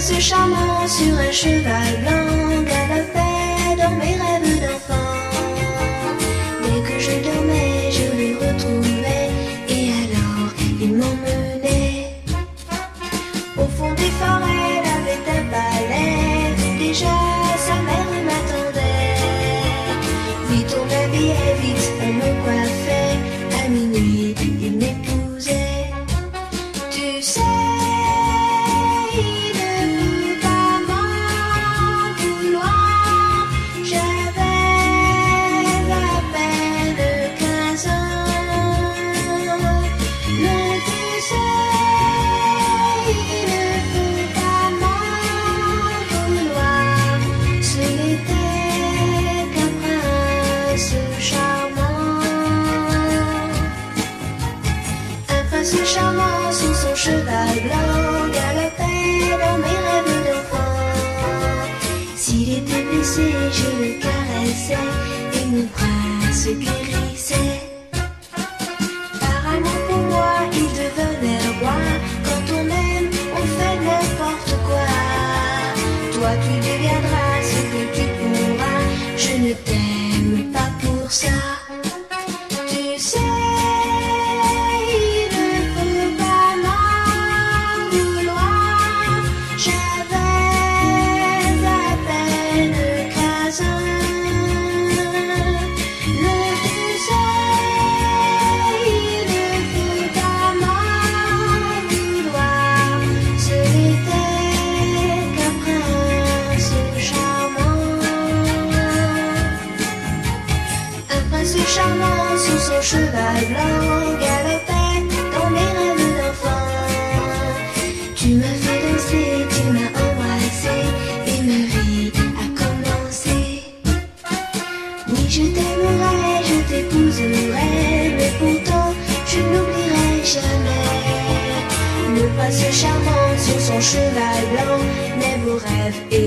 prince charmant sur un cheval blanc galopait dans mes rêves d'enfant. Dès que je dormais, je le retrouvais, et alors il m'emmenait. Au fond des forêts, il avait un palais, déjà sa mère m'attendait. Vite on m'habillait, vite on me coiffait, à minuit il m'épousait. Tu sais, ce charmant sur son cheval blanc galopait dans mes rêves d'enfant. S'il était blessé, je le caressais et mon prince guérissait. Par amour pour moi, il devenait roi. Quand on aime, on fait n'importe quoi. Toi, tu deviendras ce que tu pourras. Je ne t'aime pas pour ça. Tu sais, charmant sur son cheval blanc galopait dans mes rêves d'enfant. Tu m'as fait danser, tu m'as embrassé et ma vie a commencé. Oui, je t'aimerai, je t'épouserai, mais pourtant je n'oublierai jamais le prince charmant sur son cheval blanc, mes beaux rêves et